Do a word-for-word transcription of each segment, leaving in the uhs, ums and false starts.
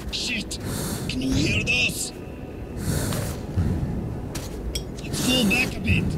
Shit! Can you hear those? Let's fall back a bit.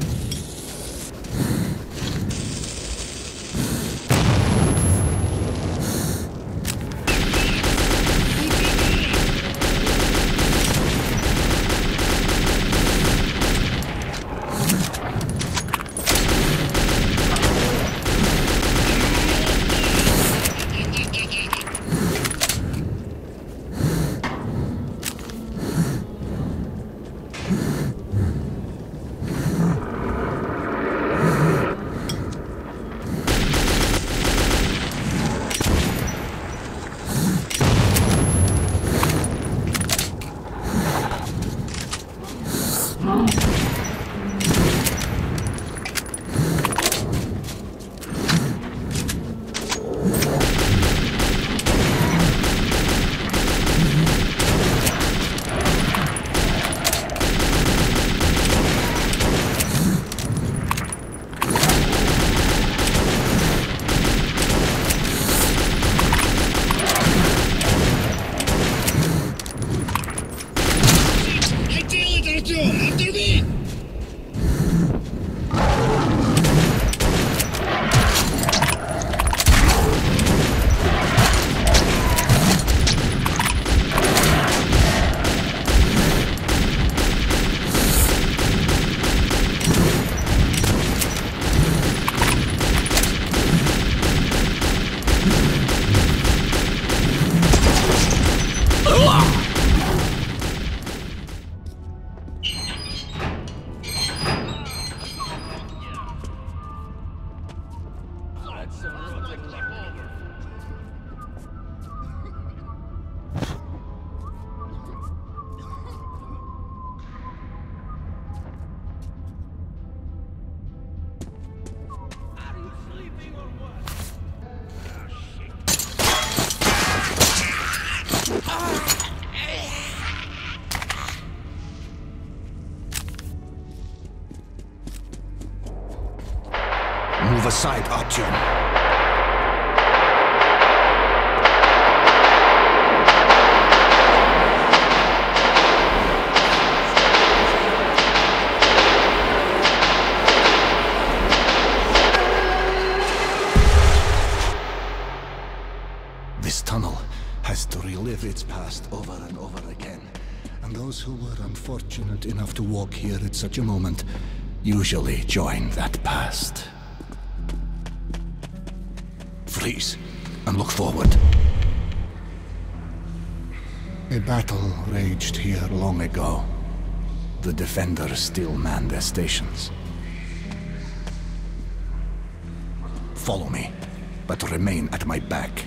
Move aside, Artyom. This tunnel has to relive its past over and over again. And those who were unfortunate enough to walk here at such a moment usually join that past. Freeze and look forward. A battle raged here long ago. The defenders still man their stations. Follow me, but remain at my back.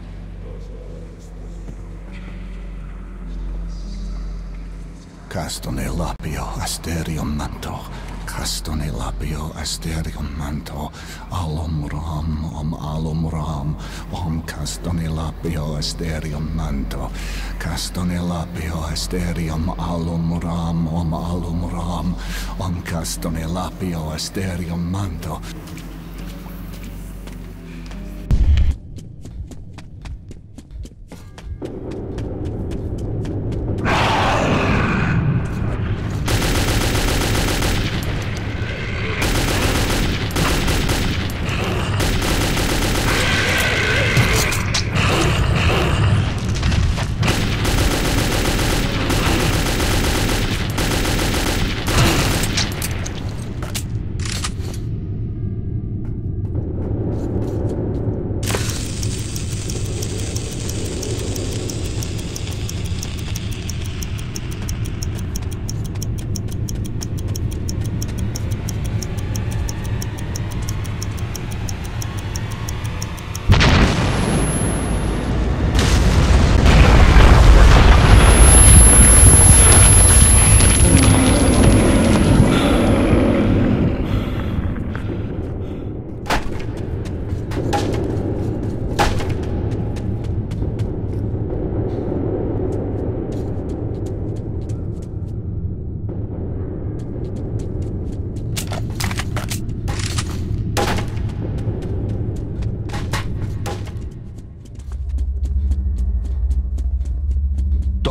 Castone lapio asterion manto. Castone lapio asterion manto. Alum ram, om alum ram. Om castone lapio asterion manto. Castone lapio asterion alum ram, om alum ram. Om castone lapio asterion manto.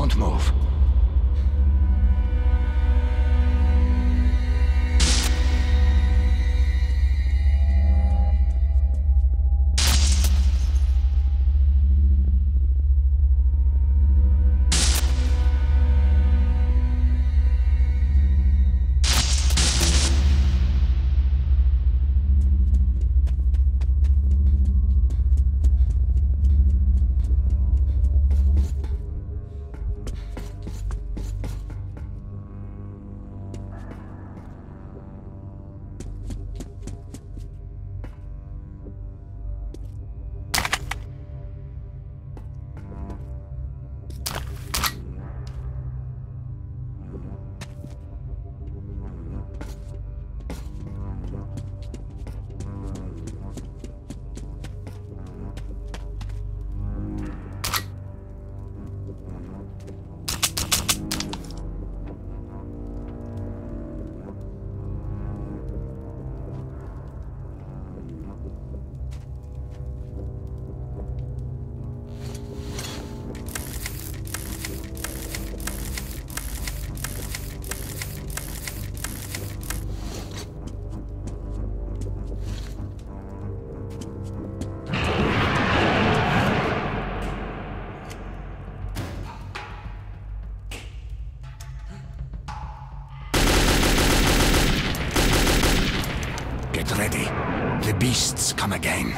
Don't move. Get ready. The beasts come again.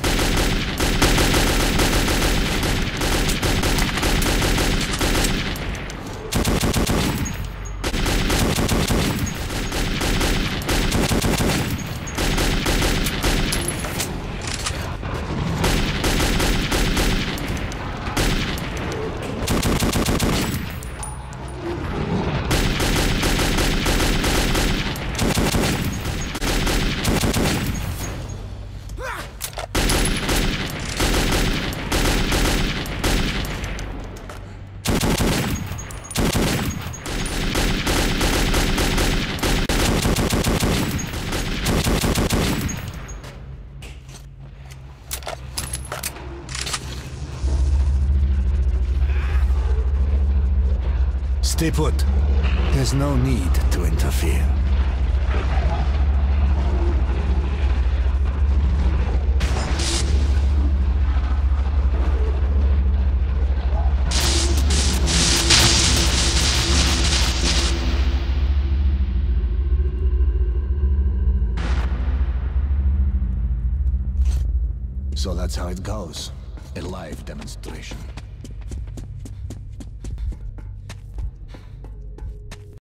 Stay put. There's no need to interfere. So that's how it goes. A live demonstration.